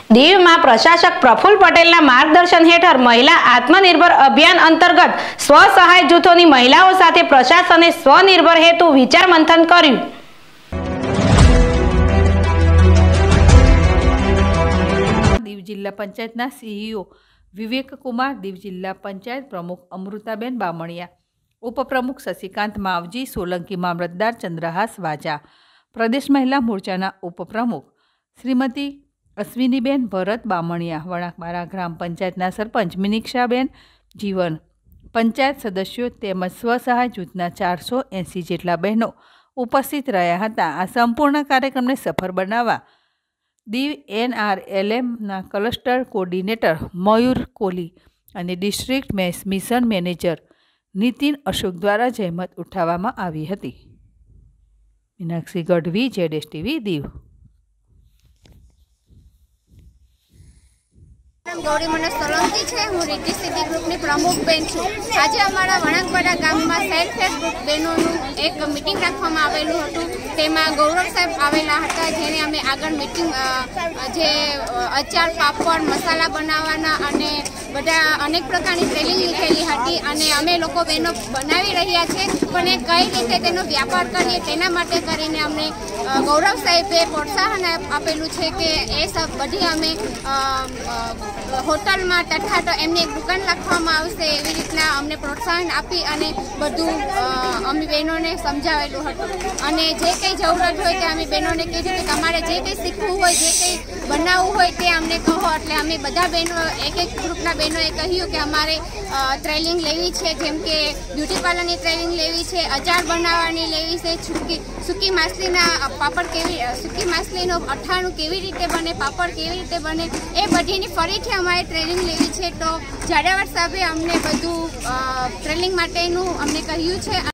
દીવ में प्रशासक प्रफुल्ल पटेल मार्गदर्शन हेठळ महिला आत्मनिर्भर अभियान अंतर्गत स्वसहाय जूथों महिलाओं साथे प्रशासने स्वनिर्भर हेतु विचार मंथन कर्યું। दीव जिल्ला पंचायतना सीईओ विवेक कुमार, दीव जिल्ला पंचायत प्रमुख अमृताबेन बामणिया, उपप्रमुख शशिकांत मावजी, सोलंकी मामलतदार चंद्रहास वाजा, प्रदेश महिला मोर्चाना उपप्रमुख श्रीमती अश्विनीबेन भरत बामणिया, वणाकमारा ग्राम पंचायतना सरपंच मिनिक्षाबेन जीवन, पंचायत सदस्यों तेमज स्वसहाय जूथना 480 जेटला बहनों उपस्थित रह्या हता। आ संपूर्ण कार्यक्रम ने सफल बनावा दीव NRLM ना क्लस्टर कोऑर्डिनेटर मयूर कोहली और district mission manager Nitin Ashok द्वारा जहमत उठावामां आवी हती। मीनाक्षी गढ़वी, ZSTV दीव। गौरी मनोज सोलंकी है, हूँ रिद्धि सिद्धि ग्रुपनी प्रमुख बेन छूँ। आज अमरा वणाकवाड़ा गाम में सेल्फ हेल्प ग्रुप बहनों एक मीटिंग राखवामां आवेलुं हतुं। तेमां गौरव साहेब आवेला हता, जेने अमे आगळ मीटिंग जे अचार, पापड़, मसाला बनाववाना अने बधा अनेक प्रकारनी ट्रेनिंग लीधेली हती अने अमे लोको बहनों बनावी रह्या छे, पण ए कई रीते तेनो व्यापार करीए तेना माटे करीने अमने गौरव साहेबे प्रोत्साहन आपेलुं छे के ए सब बधी अमे होटल में तथा तो एमने एक दुकान लखवामां आवशे एवी रीतना अमने प्रोत्साहन आपी अने बधुं अमी बहनोने समजावेलुं हतुं। अने जे कंई जरूरत होय ते अमी बहनोने कीधुं के तमारे जे कंई शीखवुं होय, जे कंई बनाववुं होय ते अमने कहो। एटले अमे बधा बहनों एक ग्रुपना बहनोए कह्युं के अमारे ट्रेनिंग लेवी छे, जेम के ब्यूटी पार्लरनी ट्रेनिंग लेवी छे, अचार बनाववानी लेवी छे, सूकी माछलीना पापड़ केवी, सूकी माछलीनो अठाणुं केवी रीते बने, पापड़ केवी रीते बने, ए बधीनी फरीथी अमारे ट्रेनिंग लेवी छे। तो जाडेवाड़ साहेबे अमने बधुं ट्रेनिंग माटेनुं अमने कह्युं छे।